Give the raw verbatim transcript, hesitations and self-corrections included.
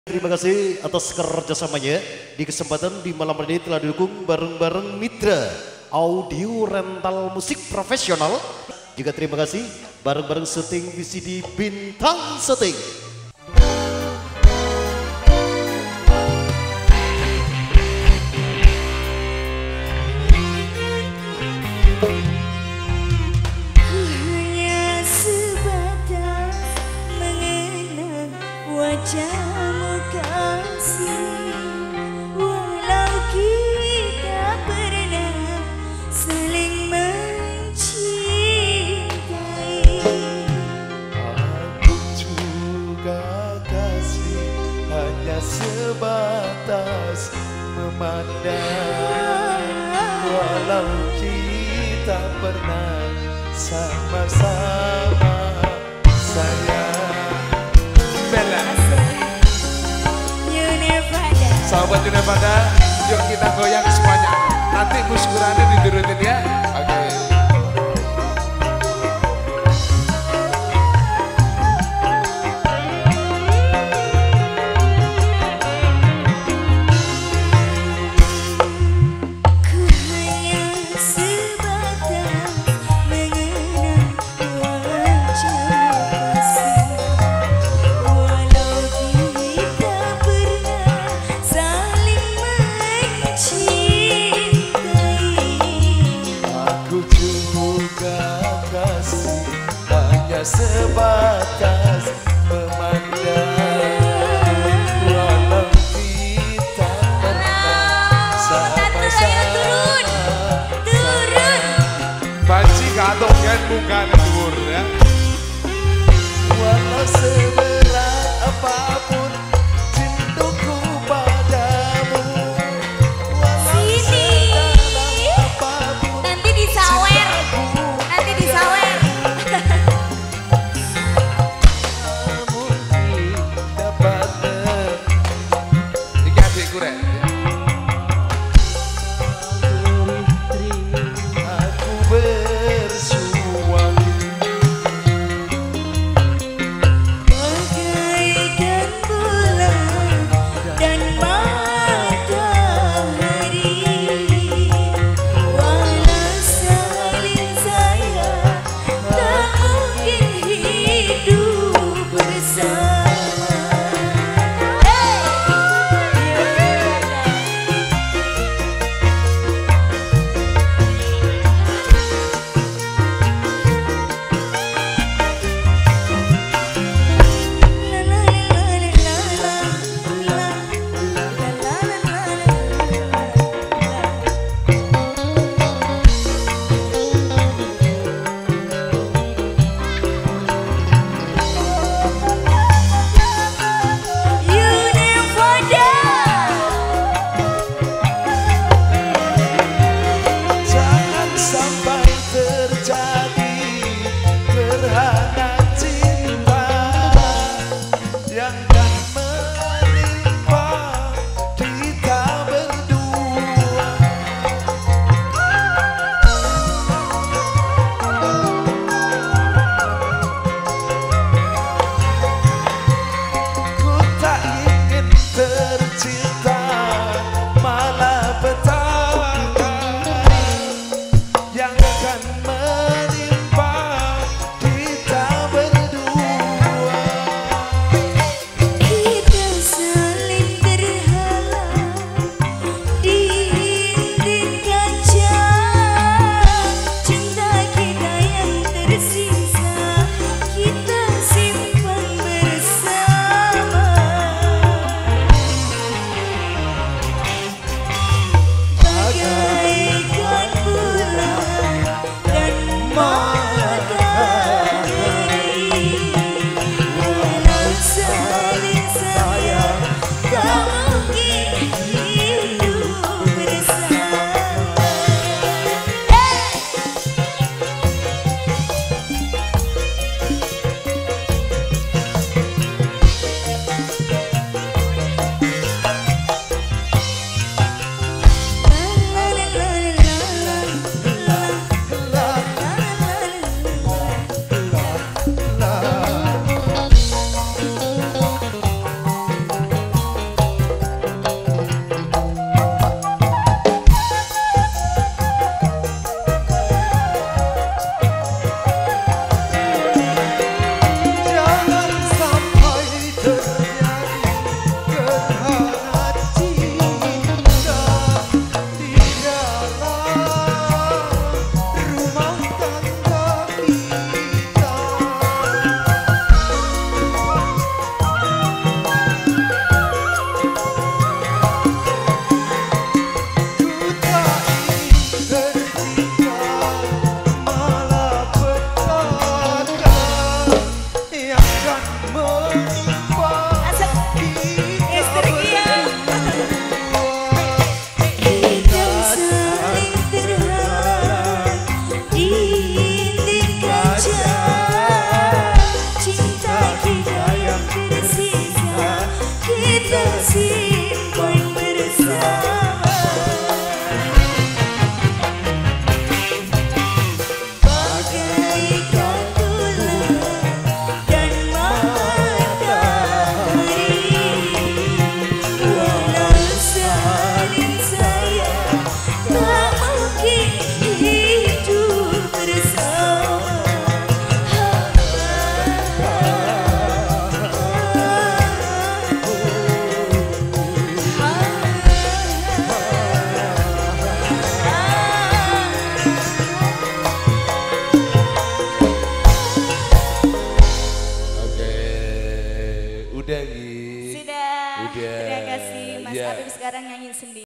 Terima kasih atas kerjasamanya di kesempatan di malam hari ini telah didukung bareng-bareng Mitra Audio Rental Musik Profesional. Juga terima kasih bareng-bareng syuting V C D Bintang Syuting. Wajahmu kasih, walau kita pernah saling mencintai. Aku juga kasih, hanya sebatas memandang, walau kita pernah sama-sama sayang. Sahabat Unevada, yuk kita goyang semuanya. Nanti muskurannya diturutin ya. Oke. Sebatas memandang, walau kita pernah sama-sama. Turun, banci katok kan bukan dur ya. Walau seberat apapun cintaku padamu, walau sedalam apapun. Nanti disawer, nanti disawer. Aku kasih